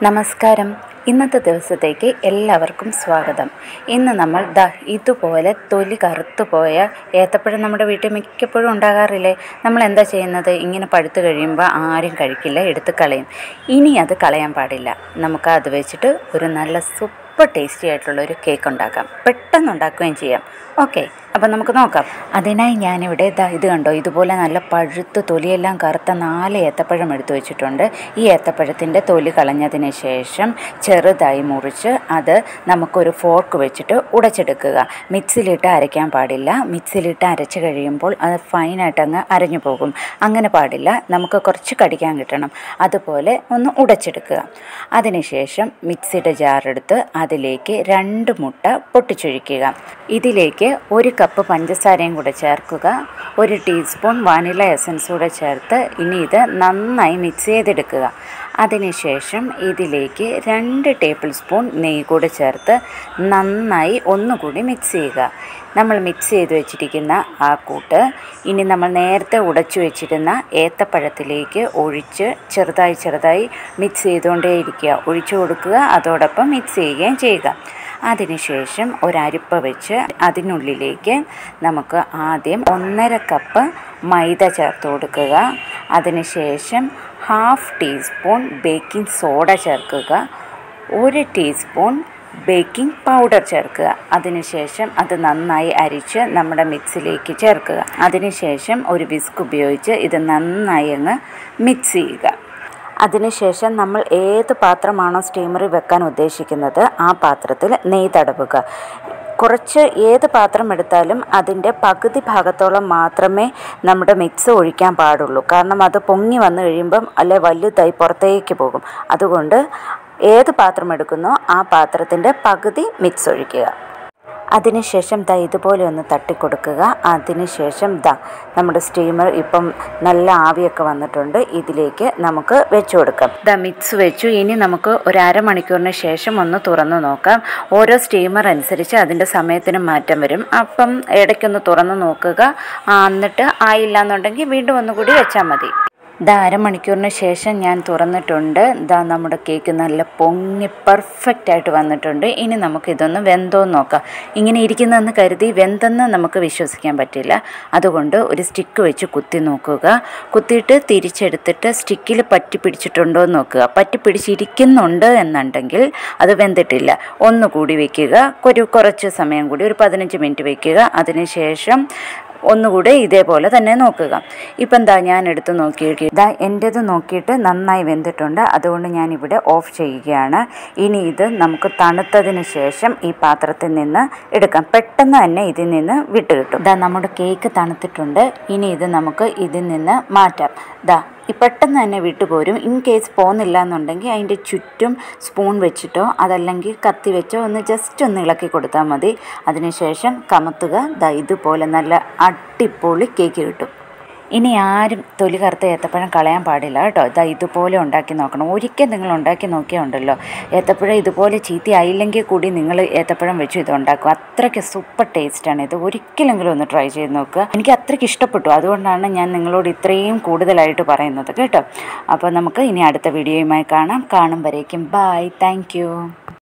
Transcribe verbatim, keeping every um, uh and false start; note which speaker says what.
Speaker 1: നമസ്കാരം. ഇന്നത്തെ ദിവസത്തേക്ക് എല്ലാവർക്കും സ്വാഗതം. ഇന്ന് നമ്മൾ ദാ ഇതുപോലെ തൊലി കറുത്തു പോയ ഏത്തപ്പഴം നമ്മുടെ വീട്ടിൽ മിക്കപ്പോഴും ഉണ്ടാകാറില്ലേ? നമ്മൾ എന്താ ചെയ്യുന്നത്? ഇങ്ങനെ പഴുത്ത് കഴിയുമ്പോൾ ആരും കഴിക്കില്ല, എടുത്ത് കളയും. ഇനി അത് കളയാൻ പാടില്ല. നമുക്ക് അത് വെച്ചിട്ട് ഒരു നല്ല സൂപ്പർ ടേസ്റ്റി ആയിട്ടുള്ള ഒരു കേക്ക് ഉണ്ടാക്കാം. പെട്ടെന്ന് ഉണ്ടാക്കുകയും ചെയ്യാം. ഓക്കെ, അപ്പം നമുക്ക് നോക്കാം. അതിനായി ഞാനിവിടെ ഇതാ ഇത് കണ്ടോ, ഇതുപോലെ നല്ല പഴുത്ത് തൊലിയെല്ലാം കറുത്ത നാല് ഏത്തപ്പഴം എടുത്തു വെച്ചിട്ടുണ്ട്. ഈ ഏത്തപ്പഴത്തിൻ്റെ തൊലി കളഞ്ഞതിന് ശേഷം ചെറുതായി മുറിച്ച് അത് നമുക്കൊരു ഫോർക്ക് വെച്ചിട്ട് ഉടച്ചെടുക്കുക. മിക്സിയിലിട്ട് അരയ്ക്കാൻ പാടില്ല. മിക്സിയിലിട്ട് അരച്ച് കഴിയുമ്പോൾ അത് ഫൈനായിട്ട് അങ്ങ് അരഞ്ഞു പോകും. അങ്ങനെ പാടില്ല. നമുക്ക് കുറച്ച് കടിക്കാൻ കിട്ടണം. അതുപോലെ ഒന്ന് ഉടച്ചെടുക്കുക. അതിനുശേഷം മിക്സിയുടെ ജാറെടുത്ത് അതിലേക്ക് രണ്ട് മുട്ട പൊട്ടിച്ചൊഴിക്കുക. ഇതിലേക്ക് ഒരു കപ്പ് പഞ്ചസാരയും കൂടെ ചേർക്കുക. ഒരു ടീസ്പൂൺ വാനില എസൻസ് കൂടെ ചേർത്ത് ഇനി ഇത് നന്നായി മിക്സ് ചെയ്തെടുക്കുക. അതിനുശേഷം ഇതിലേക്ക് രണ്ട് ടേബിൾ സ്പൂൺ നെയ്യ് കൂടെ ചേർത്ത് നന്നായി ഒന്നുകൂടി മിക്സ് ചെയ്യുക. നമ്മൾ മിക്സ് ചെയ്ത് വെച്ചിരിക്കുന്ന ആ കൂട്ട് ഇനി നമ്മൾ നേരത്തെ ഉടച്ചു വെച്ചിരുന്ന ഏത്തപ്പഴത്തിലേക്ക് ഒഴിച്ച് ചെറുതായി ചെറുതായി മിക്സ് ചെയ്തുകൊണ്ടേയിരിക്കുക. ഒഴിച്ചു കൊടുക്കുക, അതോടൊപ്പം മിക്സ് ചെയ്യുകയും ചെയ്യുക. അതിനുശേഷം ഒരരിപ്പ വെച്ച് അതിനുള്ളിലേക്ക് നമുക്ക് ആദ്യം ഒന്നര കപ്പ് മൈദ ചേർത്ത് കൊടുക്കുക. അതിനുശേഷം ഹാഫ് ടീസ്പൂൺ ബേക്കിംഗ് സോഡ ചേർക്കുക. ഒരു ടീസ്പൂൺ ബേക്കിംഗ് പൗഡർ ചേർക്കുക. അതിനുശേഷം അത് നന്നായി അരിച്ച് നമ്മുടെ മിക്സിലേക്ക് ചേർക്കുക. അതിനുശേഷം ഒരു വിസ്ക് ഉപയോഗിച്ച് ഇത് നന്നായി അങ്ങ് മിക്സ് ചെയ്യുക. അതിനുശേഷം നമ്മൾ ഏത് പാത്രമാണോ സ്റ്റീമറിൽ വെക്കാൻ ഉദ്ദേശിക്കുന്നത് ആ പാത്രത്തിൽ നെയ്യ് തടവുക. കുറച്ച് ഏത് പാത്രം എടുത്താലും അതിൻ്റെ പകുതി ഭാഗത്തോളം മാത്രമേ നമ്മുടെ മിക്സ് ഒഴിക്കാൻ പാടുള്ളൂ. കാരണം അത് പൊങ്ങി വന്നു കഴിയുമ്പം അല്ലെ വലുതായി പുറത്തേക്ക് പോകും. അതുകൊണ്ട് ഏത് പാത്രം എടുക്കുന്നോ ആ പാത്രത്തിൻ്റെ പകുതി മിക്സ് ഒഴിക്കുക. അതിനുശേഷം ദാ ഇതുപോലെ ഒന്ന് തട്ടിക്കൊടുക്കുക. അതിനുശേഷം ദാ നമ്മുടെ സ്റ്റീമർ ഇപ്പം നല്ല ആവിയൊക്കെ വന്നിട്ടുണ്ട്. ഇതിലേക്ക് നമുക്ക് വെച്ച് കൊടുക്കാം. ദാ മിക്സ് വെച്ചു. ഇനി നമുക്ക് ഒരു അരമണിക്കൂറിന് ശേഷം ഒന്ന് തുറന്നു നോക്കാം. ഓരോ സ്റ്റീമർ അനുസരിച്ച് അതിൻ്റെ സമയത്തിന് മാറ്റം വരും. അപ്പം ഇടയ്ക്കൊന്ന് തുറന്നു നോക്കുക. എന്നിട്ട് ആയില്ല എന്നുണ്ടെങ്കിൽ വീണ്ടും ഒന്നുകൂടി വെച്ചാൽ മതി. ദാ അരമണിക്കൂറിന് ശേഷം ഞാൻ തുറന്നിട്ടുണ്ട്. ദാ നമ്മുടെ കേക്ക് നല്ല പൊങ്ങി പെർഫെക്റ്റായിട്ട് വന്നിട്ടുണ്ട്. ഇനി നമുക്കിതൊന്ന് വെന്തോന്ന് നോക്കാം. ഇങ്ങനെ ഇരിക്കുന്നതെന്ന് കരുതി വെന്തെന്ന് നമുക്ക് വിശ്വസിക്കാൻ പറ്റില്ല. അതുകൊണ്ട് ഒരു സ്റ്റിക്ക് വെച്ച് കുത്തി നോക്കുക. കുത്തിയിട്ട് തിരിച്ചെടുത്തിട്ട് സ്റ്റിക്കിൽ പറ്റി പിടിച്ചിട്ടുണ്ടോ എന്ന് നോക്കുക. പറ്റി പിടിച്ചിരിക്കുന്നുണ്ട് എന്നുണ്ടെങ്കിൽ അത് വെന്തിട്ടില്ല. ഒന്നുകൂടി വയ്ക്കുക. ഒരു കുറച്ച് സമയം കൂടി ഒരു പതിനഞ്ച് മിനിറ്റ് വയ്ക്കുക. അതിനുശേഷം ഒന്നുകൂടെ ഇതേപോലെ തന്നെ നോക്കുക. ഇപ്പം എന്താ ഞാൻ എടുത്ത് നോക്കിയിട്ട് ഇതാ എൻ്റേത് നോക്കിയിട്ട് നന്നായി വെന്തിട്ടുണ്ട്. അതുകൊണ്ട് ഞാനിവിടെ ഓഫ് ചെയ്യുകയാണ്. ഇനി ഇത് നമുക്ക് തണുത്തതിന് ശേഷം ഈ പാത്രത്തിൽ നിന്ന് എടുക്കാം. പെട്ടെന്ന് തന്നെ ഇതിൽ നിന്ന് വിട്ട് കിട്ടും. ഇതാ നമ്മുടെ കേക്ക് തണുത്തിട്ടുണ്ട്. ഇനി ഇത് നമുക്ക് ഇതിൽ നിന്ന് മാറ്റാം. ദാ ഈ പെട്ടെന്ന് തന്നെ വിട്ടുപോരും. ഇൻ കേസ് പോകുന്നില്ല എന്നുണ്ടെങ്കിൽ അതിൻ്റെ ചുറ്റും സ്പൂൺ വെച്ചിട്ടോ അതല്ലെങ്കിൽ കത്തി വെച്ചോ ഒന്ന് ജസ്റ്റ് ഒന്ന് ഇളക്കി കൊടുത്താൽ മതി. അതിനുശേഷം കമത്തുക. ദാ ഇതുപോലെ നല്ല അടിപൊളി കേക്ക് കിട്ടും. ഇനി ആരും തൊലി കറുത്ത ഏത്തപ്പഴം കളയാൻ പാടില്ല കേട്ടോ. ഇതാ ഇതുപോലെ ഉണ്ടാക്കി നോക്കണം. ഒരിക്കൽ നിങ്ങൾ ഉണ്ടാക്കി നോക്കിയാൽ ഉണ്ടല്ലോ, ഏത്തപ്പഴം ഇതുപോലെ ചീത്തയായില്ലെങ്കിൽ കൂടി നിങ്ങൾ ഏത്തപ്പഴം വെച്ച് ഇത് ഉണ്ടാക്കും. അത്രയ്ക്ക് സൂപ്പർ ടേസ്റ്റാണ് ഇത്. ഒരിക്കലെങ്കിലും ഒന്ന് ട്രൈ ചെയ്ത് നോക്കുക. എനിക്ക് അത്രയ്ക്ക് ഇഷ്ടപ്പെട്ടു. അതുകൊണ്ടാണ് ഞാൻ നിങ്ങളോട് ഇത്രയും കൂടുതലായിട്ട് പറയുന്നത് കേട്ടോ. അപ്പോൾ നമുക്ക് ഇനി അടുത്ത വീഡിയോയുമായി കാണാം. കാണും വരേക്കും ബായ്. Thank you.